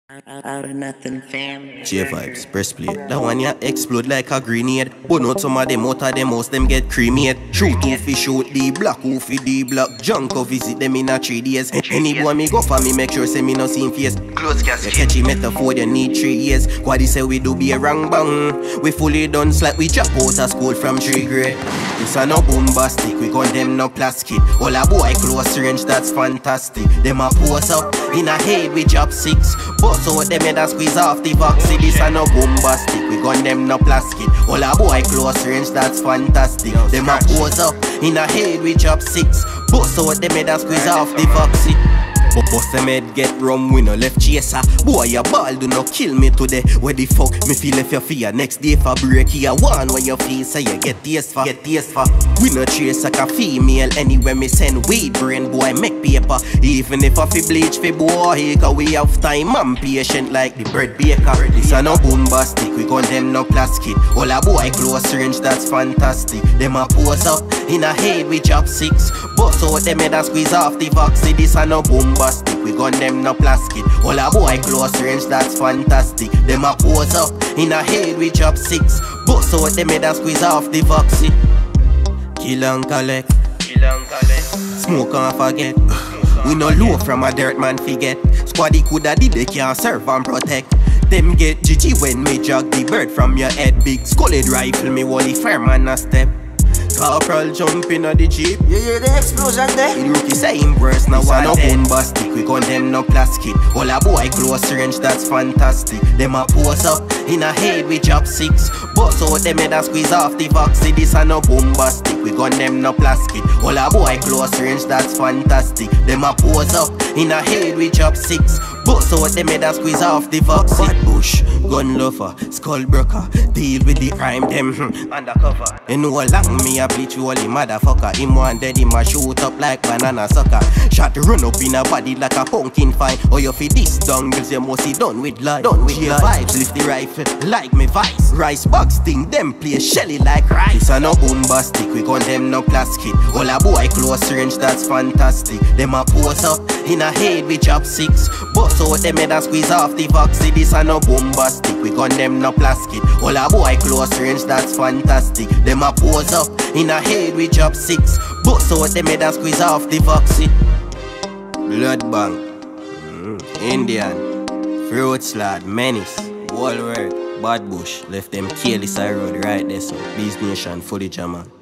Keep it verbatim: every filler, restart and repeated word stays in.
Out of nothing, family. J vibes, press play. That one ya explode like a grenade. But not some of them out of them most them get cremate. Shoot who fi shoot the block, who fi the block. Junk or visit them in a three days. Any boy me go for me, make sure say me no see him face. Close casket. You catchy metaphor, you need three years. Quaddy say we do be a wrong bang. We fully done like we drop out of school from three grade. This a no bombastic, we got them no plastic. All a boy close range, that's fantastic. Them a pose up in a head we drop six. Bust out them head and squeeze off the vaccine. This a no bombastic, we gun them no plastic. All a boy close range, that's fantastic. Them a pose up in a head we drop six. Bust out them head and squeeze off the vaccine. Bust them head get rum, we no left chaser. Boy, your ball do not kill me today. Where the fuck me feel if you fear next day for break here. One where you feel say you get taste for, get taste for. We no trace like a female anywhere me send weed brain boy make paper. Even if I fi bleach fi boy, cause we have time and patient like the bread baker. This a no bombastic, we gun them no plastic. All a boy close range, that's fantastic. Them a pose up in a head we drop six. Bust out them head and squeeze off the vaccine. This a no bombastic. We gun them no plastic. All a boy close range, that's fantastic. Them a pose up in a head we drop six. Bust out them head and squeeze off the vaccine. Kill and collect, kill and collect. Smoke and forget. We no low from a dirt man forget. Squaddy coulda did they can't serve and protect. Them get G G when me jog the bird from your head. Big skulled rifle me wally fireman a step. Corporal jump in the jeep. You hear the explosion there? The rookie say him worse now. This a no bombastic, we gun them no plastic. All a boy close range, that's fantastic. Them a pose up in a head we drop six. Bust out them head and squeeze off the vaccine. This a no bombastic, we gun them no plastic. All a boy close range, that's fantastic. Them a pose up in a head we drop six. Bust out them head and squeeze off the vaccine. Bad bush, gun lover, skull broker. Deal with the crime, them hmm, undercover. You know long me a bleach you all the motherfucker. Him one dead, him a shoot up like banana sucker. Shot run up in a body like a pumpkin fine. Or you fi this dongles, you must be done with life. Done with your vibes, lift the rifle like me vice. Rice box thing, them play shelly like rice. This a no bombastic, we gun them no plastic. All a boy close range, that's fantastic. Them a pose up in a head we drop six. Bust out them head and squeeze off the vaccine. This a no bombastic, we gun them no plastic. All a boy close range, that's fantastic. Them a pose up in a head we drop six. Bust out them head and squeeze off the vaccine. Blood bank, mm, Indian, fruit slide, menace, wall work, bad bush. Left them careless I road right there so. Beast Nation, fully German.